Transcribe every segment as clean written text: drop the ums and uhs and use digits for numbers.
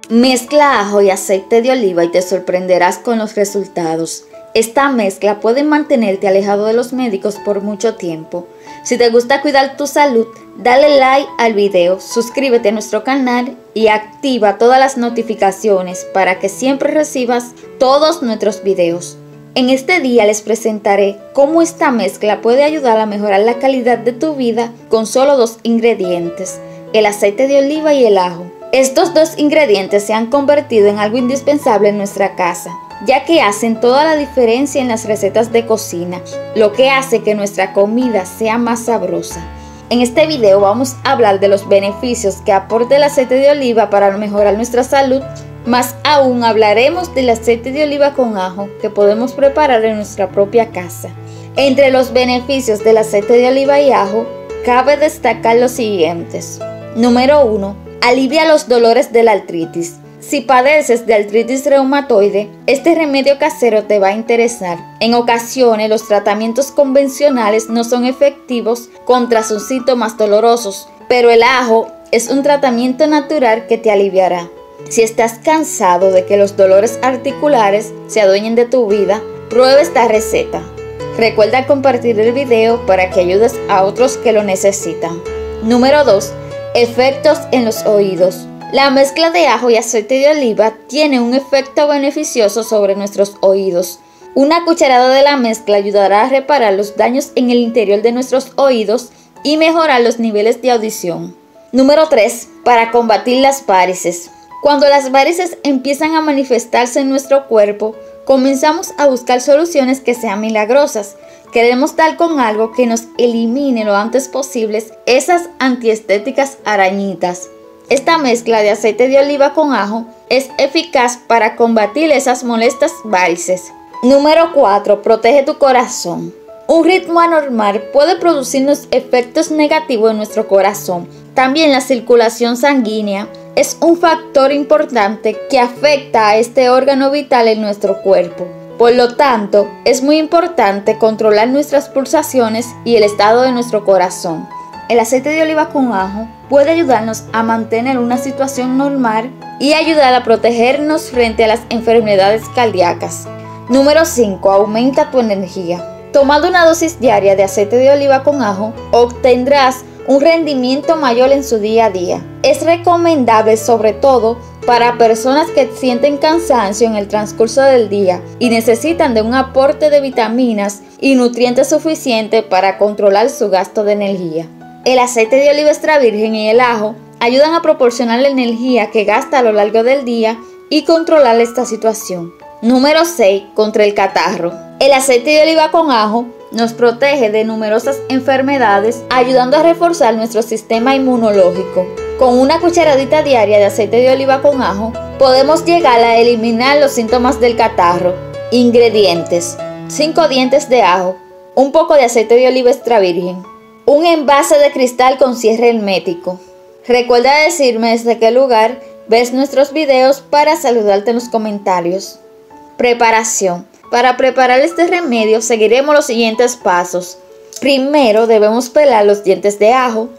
Mezcla ajo y aceite de oliva y te sorprenderás con los resultados. Esta mezcla puede mantenerte alejado de los médicos por mucho tiempo. Si te gusta cuidar tu salud, dale like al video, suscríbete a nuestro canal y activa todas las notificaciones para que siempre recibas todos nuestros videos. En este día les presentaré cómo esta mezcla puede ayudar a mejorar la calidad de tu vida con solo 2 ingredientes, el aceite de oliva y el ajo. Estos 2 ingredientes se han convertido en algo indispensable en nuestra casa, ya que hacen toda la diferencia en las recetas de cocina, lo que hace que nuestra comida sea más sabrosa. En este video vamos a hablar de los beneficios que aporta el aceite de oliva para mejorar nuestra salud. Más aún hablaremos del aceite de oliva con ajo que podemos preparar en nuestra propia casa. Entre los beneficios del aceite de oliva y ajo, cabe destacar los siguientes. Número 1. Alivia los dolores de la artritis. Si padeces de artritis reumatoide, este remedio casero te va a interesar. En ocasiones, los tratamientos convencionales no son efectivos contra sus síntomas dolorosos, pero el ajo es un tratamiento natural que te aliviará. Si estás cansado de que los dolores articulares se adueñen de tu vida, prueba esta receta. Recuerda compartir el video para que ayudes a otros que lo necesitan. Número 2. Efectos en los oídos. La mezcla de ajo y aceite de oliva tiene un efecto beneficioso sobre nuestros oídos. Una cucharada de la mezcla ayudará a reparar los daños en el interior de nuestros oídos y mejorar los niveles de audición. Número 3. Para combatir las varices. Cuando las varices empiezan a manifestarse en nuestro cuerpo, comenzamos a buscar soluciones que sean milagrosas. Queremos dar con algo que nos elimine lo antes posible esas antiestéticas arañitas. Esta mezcla de aceite de oliva con ajo es eficaz para combatir esas molestas varices. Número 4. Protege tu corazón. Un ritmo anormal puede producirnos efectos negativos en nuestro corazón. También la circulación sanguínea es un factor importante que afecta a este órgano vital en nuestro cuerpo. Por lo tanto, es muy importante controlar nuestras pulsaciones y el estado de nuestro corazón. El aceite de oliva con ajo puede ayudarnos a mantener una situación normal y ayudar a protegernos frente a las enfermedades cardíacas. Número 5. Aumenta tu energía. Tomando una dosis diaria de aceite de oliva con ajo, obtendrás un rendimiento mayor en su día a día. Es recomendable sobre todo para personas que sienten cansancio en el transcurso del día y necesitan de un aporte de vitaminas y nutrientes suficientes para controlar su gasto de energía. El aceite de oliva extra virgen y el ajo ayudan a proporcionar la energía que gasta a lo largo del día y controlar esta situación. Número 6. Contra el catarro. El aceite de oliva con ajo nos protege de numerosas enfermedades, ayudando a reforzar nuestro sistema inmunológico. Con una cucharadita diaria de aceite de oliva con ajo, podemos llegar a eliminar los síntomas del catarro. Ingredientes: 5 dientes de ajo, un poco de aceite de oliva extra virgen, un envase de cristal con cierre hermético. Recuerda decirme desde qué lugar ves nuestros videos para saludarte en los comentarios. Preparación. Para preparar este remedio seguiremos los siguientes pasos. Primero debemos pelar los dientes de ajo.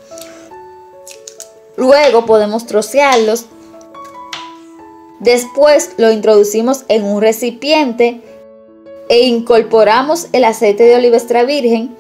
Luego podemos trocearlos. Después lo introducimos en un recipiente e incorporamos el aceite de oliva extra virgen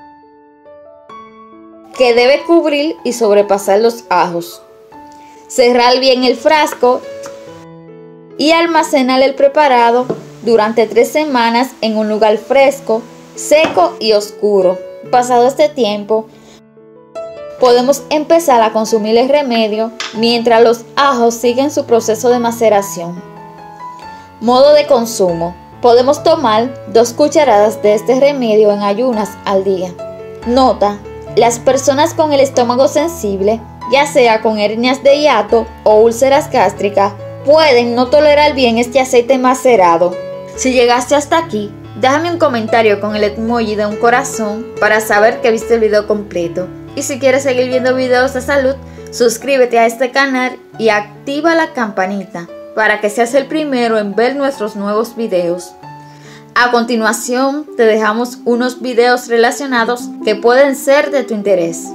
que debe cubrir y sobrepasar los ajos. Cerrar bien el frasco y almacenar el preparado durante 3 semanas en un lugar fresco, seco y oscuro. Pasado este tiempo, podemos empezar a consumir el remedio mientras los ajos siguen su proceso de maceración. Modo de consumo. Podemos tomar 2 cucharadas de este remedio en ayunas al día. Nota: las personas con el estómago sensible, ya sea con hernias de hiato o úlceras gástricas, pueden no tolerar bien este aceite macerado. Si llegaste hasta aquí, déjame un comentario con el emoji de un corazón para saber que viste el video completo. Y si quieres seguir viendo videos de salud, suscríbete a este canal y activa la campanita para que seas el primero en ver nuestros nuevos videos. A continuación, te dejamos unos videos relacionados que pueden ser de tu interés.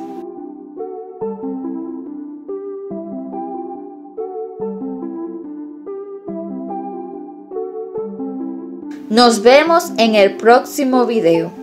Nos vemos en el próximo video.